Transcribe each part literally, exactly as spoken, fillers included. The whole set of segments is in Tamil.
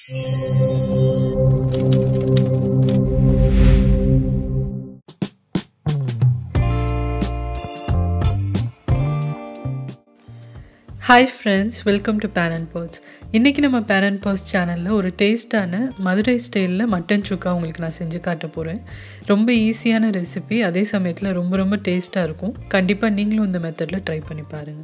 Hi friends, welcome to panandpots. இன்னைக்கு நம்ம panandpots சேனல்ல ஒரு டேஸ்டான மதுரை ஸ்டைல்ல மட்டன் சுக்கா உங்களுக்கு நான் செஞ்சு காட்ட போறேன். ரொம்ப ஈஸியான ரெசிபி, அதே சமயத்துல ரொம்ப ரொம்ப டேஸ்டா இருக்கும். கண்டிப்பா நீங்களும் இந்த மெத்தட்ல ட்ரை பண்ணி பாருங்க.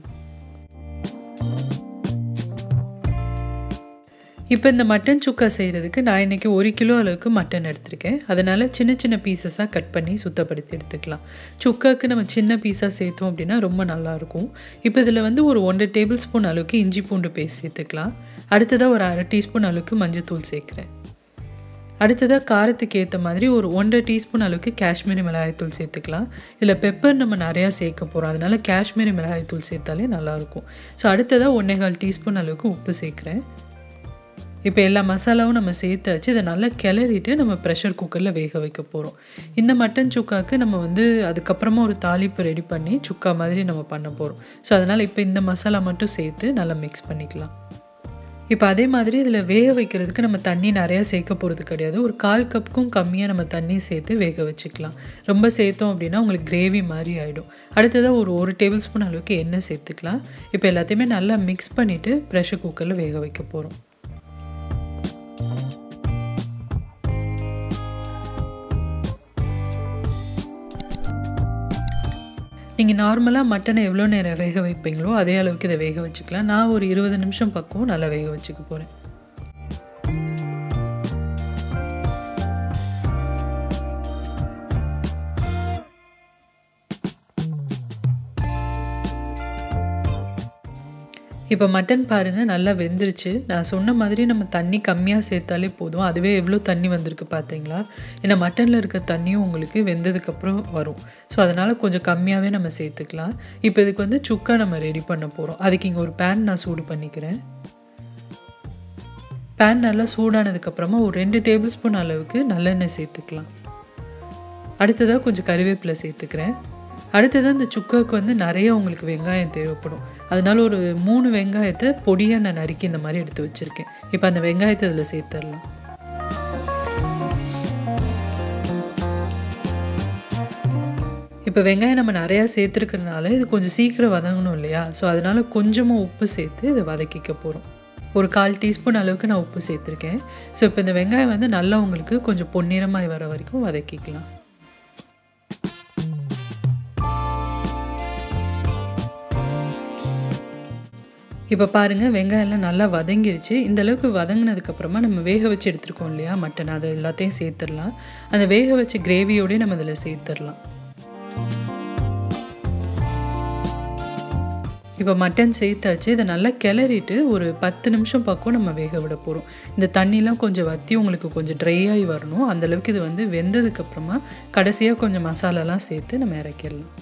இப்போ இந்த மட்டன் சுக்கா செய்கிறதுக்கு நான் இன்றைக்கி ஒரு கிலோ அளவுக்கு மட்டன் எடுத்திருக்கேன். அதனால் சின்ன சின்ன பீசஸாக கட் பண்ணி சுத்தப்படுத்தி எடுத்துக்கலாம். சுக்காவுக்கு நம்ம சின்ன பீஸாக சேர்த்தோம் அப்படின்னா ரொம்ப நல்லாயிருக்கும். இப்போ இதில் வந்து ஒரு ஒன்றரை டேபிள் ஸ்பூன் அளவுக்கு இஞ்சி பூண்டு பேஸ்ட் சேர்த்துக்கலாம். அடுத்ததாக ஒரு அரை டீஸ்பூன் அளவுக்கு மஞ்சத்தூள் சேர்க்குறேன். அடுத்ததாக காரத்துக்கு ஏற்ற மாதிரி ஒரு ஒன்றரை டீஸ்பூன் அளவுக்கு காஷ்மீரி மிளகாய்த்தூள் சேர்த்துக்கலாம். இதில் பெப்பர் நம்ம நிறையா சேர்க்க போகிறோம், அதனால் காஷ்மீரி மிளகாய்த்தூள் சேர்த்தாலே நல்லாயிருக்கும். ஸோ அடுத்ததாக ஒன்றே கால் டீஸ்பூன் அளவுக்கு உப்பு சேர்க்குறேன். இப்போ எல்லா மசாலாவும் நம்ம சேர்த்தாச்சு. இதை நல்லா கிளறிட்டு நம்ம ப்ரெஷர் குக்கரில் வேக வைக்க போகிறோம். இந்த மட்டன் சுக்காவுக்கு நம்ம வந்து அதுக்கப்புறமா ஒரு தாளிப்பு ரெடி பண்ணி சுக்கா மாதிரி நம்ம பண்ண போகிறோம். ஸோ அதனால் இப்போ இந்த மசாலா மட்டும் சேர்த்து நல்லா மிக்ஸ் பண்ணிக்கலாம். இப்போ அதே மாதிரி இதில் வேக வைக்கிறதுக்கு நம்ம தண்ணி நிறையா சேர்க்க போகிறது கிடையாது. ஒரு கால் கப்புக்கும் கம்மியாக நம்ம தண்ணி சேர்த்து வேக வச்சுக்கலாம். ரொம்ப சேர்த்தோம் அப்படின்னா உங்களுக்கு கிரேவி மாதிரி ஆகிடும். அடுத்ததாக ஒரு ஒரு டேபிள் ஸ்பூன் அளவுக்கு எண்ணெய் சேர்த்துக்கலாம். இப்போ எல்லாத்தையுமே நல்லா மிக்ஸ் பண்ணிவிட்டு ப்ரெஷர் குக்கரில் வேக வைக்க போகிறோம். நீங்கள் நார்மலாக மட்டனை எவ்வளோ நேரம் வேக வைப்பீங்களோ அதே அளவுக்கு இதை வேக வச்சுக்கலாம். நான் ஒரு இருபது நிமிஷம் பக்கம் நல்லா வேக வச்சுக்க போகிறேன். இப்போ மட்டன் பாருங்கள் நல்லா வெந்துருச்சு. நான் சொன்ன மாதிரி நம்ம தண்ணி கம்மியாக சேர்த்தாலே போதும். அதுவே எவ்வளோ தண்ணி வந்திருக்கு பார்த்தீங்களா? ஏன்னா மட்டனில் இருக்க தண்ணியும் உங்களுக்கு வெந்ததுக்கப்புறம் வரும். ஸோ அதனால் கொஞ்சம் கம்மியாகவே நம்ம சேர்த்துக்கலாம். இப்போ இதுக்கு வந்து சுக்கா நம்ம ரெடி பண்ண போகிறோம். அதுக்கு இங்கே ஒரு பேன் நான் சூடு பண்ணிக்கிறேன். பேன் நல்லா சூடானதுக்கப்புறமா ஒரு ரெண்டு டேபிள் ஸ்பூன் அளவுக்கு நல்லெண்ணெய் சேர்த்துக்கலாம். அடுத்ததாக கொஞ்சம் கறிவேப்பிலை சேர்த்துக்கிறேன். அடுத்ததாக இந்த சுக்காவுக்கு வந்து நிறைய உங்களுக்கு வெங்காயம் தேவைப்படும். அதனால ஒரு மூணு வெங்காயத்தை பொடியாக நான் நறுக்கி இந்த மாதிரி எடுத்து வச்சுருக்கேன். இப்போ அந்த வெங்காயத்தை இதில் சேர்த்துடலாம். இப்போ வெங்காயம் நம்ம நிறையா சேர்த்துருக்கிறதுனால இது கொஞ்சம் சீக்கிரம் வதங்கணும் இல்லையா? ஸோ அதனால் கொஞ்சமாக உப்பு சேர்த்து இதை வதக்கிக்க போகிறோம். ஒரு கால் டீஸ்பூன் அளவுக்கு நான் உப்பு சேர்த்துருக்கேன். ஸோ இப்போ இந்த வெங்காயம் வந்து நல்லா உங்களுக்கு கொஞ்சம் பொன்னிறமாய் வர வரைக்கும் வதக்கிக்கலாம். இப்போ பாருங்கள் வெங்காயம்லாம் நல்லா வதங்கிருச்சு. இந்தளவுக்கு வதங்கினதுக்கப்புறமா நம்ம வேக வச்சு எடுத்துருக்கோம் இல்லையா மட்டன், அதை எல்லாத்தையும் சேர்த்துடலாம். அந்த வேக வச்ச கிரேவியோடய நம்ம இதில் சேர்த்துடலாம். இப்போ மட்டன் சேர்த்தாச்சு. இதை நல்லா கிளறிட்டு ஒரு பத்து நிமிஷம் பக்கம் நம்ம வேக விட போகிறோம். இந்த தண்ணிலாம் கொஞ்சம் வற்றி உங்களுக்கு கொஞ்சம் ட்ரை ஆகி வரணும். அந்தளவுக்கு இது வந்து வெந்ததுக்கப்புறமா கடைசியாக கொஞ்சம் மசாலாலாம் சேர்த்து நம்ம இறக்கிடலாம்.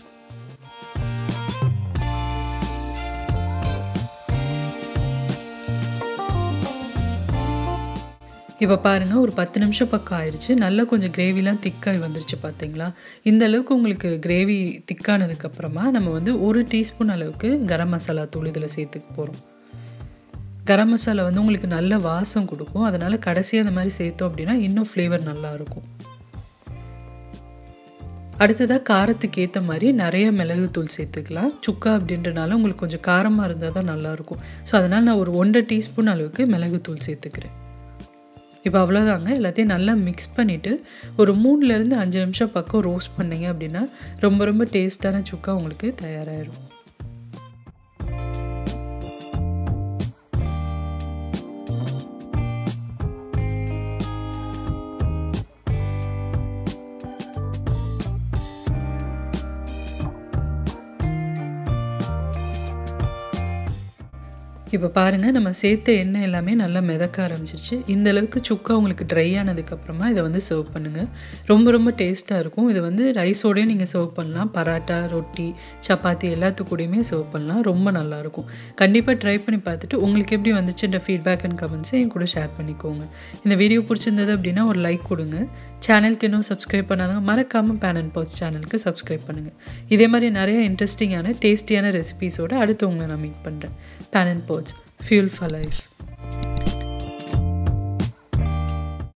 இப்போ பாருங்கள் ஒரு பத்து நிமிஷம் பக்கம் ஆயிடுச்சு. நல்லா கொஞ்சம் கிரேவிலாம் திக்காகி வந்துருச்சு பார்த்தீங்களா? இந்த அளவுக்கு உங்களுக்கு கிரேவி திக்கானதுக்கப்புறமா நம்ம வந்து ஒரு டீஸ்பூன் அளவுக்கு கரம் மசாலா தூள் இதில் சேர்த்துக்க போகிறோம். கரம் மசாலா வந்து உங்களுக்கு நல்ல வாசம் கொடுக்கும். அதனால் கடைசியாக அந்த மாதிரி சேர்த்தோம் அப்படின்னா இன்னும் ஃப்ளேவர் நல்லாயிருக்கும். அடுத்ததாக காரத்துக்கு ஏற்ற மாதிரி நிறைய மிளகுத்தூள் சேர்த்துக்கலாம். சுக்கா அப்படின்றனால உங்களுக்கு கொஞ்சம் காரமாக இருந்தால் தான் நல்லாயிருக்கும். ஸோ அதனால் நான் ஒரு ஒன்றரை டீஸ்பூன் அளவுக்கு மிளகுத்தூள் சேர்த்துக்கிறேன். இப்போ அவ்வளோதாங்க. எல்லாத்தையும் நல்லா மிக்ஸ் பண்ணிவிட்டு ஒரு மூணுலேருந்து அஞ்சு நிமிஷம் பக்கம் ரோஸ்ட் பண்ணிங்க அப்படின்னா ரொம்ப ரொம்ப டேஸ்டான சுக்கா உங்களுக்கு தயாராகிடும். இப்போ பாருங்கள் நம்ம சேர்த்த எண்ணெய் எல்லாமே நல்லா மிதக்க ஆரம்பிச்சிருச்சு. இந்த அளவுக்கு சுக்கா உங்களுக்கு ட்ரை ஆனதுக்கப்புறமா இதை வந்து சர்வ் பண்ணுங்கள். ரொம்ப ரொம்ப டேஸ்ட்டாக இருக்கும். இது வந்து ரைஸோடையும் நீங்கள் சர்வ் பண்ணலாம். பராட்டா, ரொட்டி, சப்பாத்தி எல்லாத்துக்கூடையுமே சர்வ் பண்ணலாம். ரொம்ப நல்லாயிருக்கும். கண்டிப்பாக ட்ரை பண்ணி பார்த்துட்டு உங்களுக்கு எப்படி வந்துச்சுன்ற ஃபீட்பேக் அண்ட் கமெண்ட்ஸை என் கூட ஷேர் பண்ணிக்கோங்க. இந்த வீடியோ பிடிச்சிருந்தது அப்படின்னா ஒரு லைக் கொடுங்க. சேனலுக்கு இன்னும் சப்ஸ்கிரைப் பண்ணாதவங்க மறக்காமல் panandpots சேனலுக்கு சப்ஸ்கிரைப் பண்ணுங்கள். இதே மாதிரி நிறைய இன்ட்ரெஸ்டிங்கான டேஸ்டியான ரெசிபீஸோடு அடுத்து உங்களை நான் மீட் பண்ணுறேன். panandpots, fuel for life.